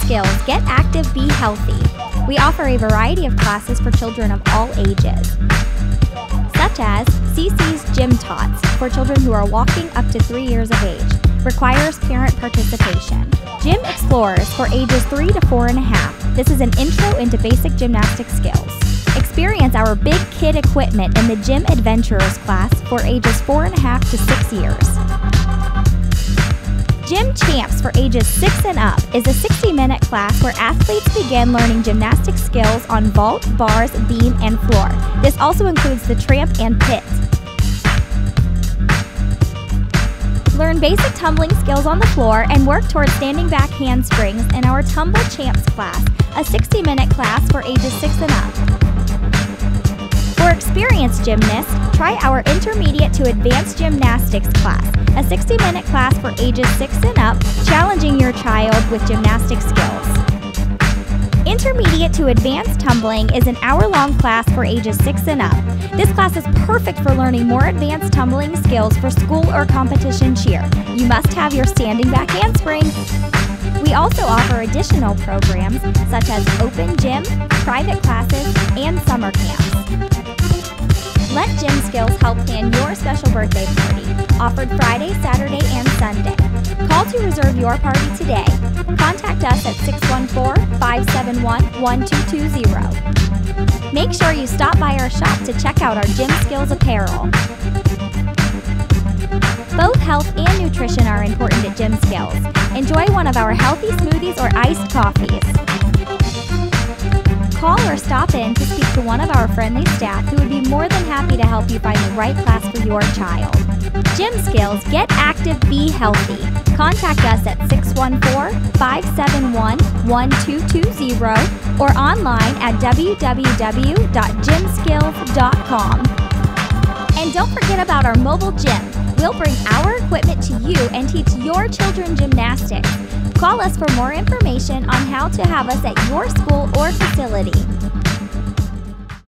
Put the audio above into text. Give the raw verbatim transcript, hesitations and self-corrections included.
Skills, get active, be healthy. We offer a variety of classes for children of all ages, such as C C's Gym Tots for children who are walking up to three years of age. Requires parent participation. Gym Explorers for ages three to four and a half. This is an intro into basic gymnastic skills. Experience our big kid equipment in the Gym Adventurers class for ages four and a half to six years. Gym Champs for ages six and up is a sixty minute class where athletes begin learning gymnastic skills on vault, bars, beam, and floor. This also includes the tramp and pit. Learn basic tumbling skills on the floor and work towards standing back handsprings in our Tumble Champs class, a sixty minute class for ages six and up. For experienced gymnasts, try our Intermediate to Advanced Gymnastics class, a sixty minute class for ages six and up, challenging your child with gymnastic skills. Intermediate to Advanced Tumbling is an hour-long class for ages six and up. This class is perfect for learning more advanced tumbling skills for school or competition cheer. You must have your standing back handspring. We also offer additional programs such as open gym, private classes, and summer camps. Let Gym Skills help plan your special birthday party, offered Friday, Saturday, and Sunday. Call to reserve your party today. Contact us at six one four, five seven one, one two two zero. Make sure you stop by our shop to check out our Gym Skills apparel. Both health and nutrition are important at Gym Skills. Enjoy one of our healthy smoothies or iced coffees. Call or stop in to speak to one of our friendly staff who would be more than happy to help you find the right class for your child. Gym Skills, get active, be healthy. Contact us at six one four, five seven one, one two two zero or online at w w w dot gym skills dot com. And don't forget about our mobile gym. We'll bring our equipment to you and teach your children gymnastics. Call us for more information on how to have us at your school or facility.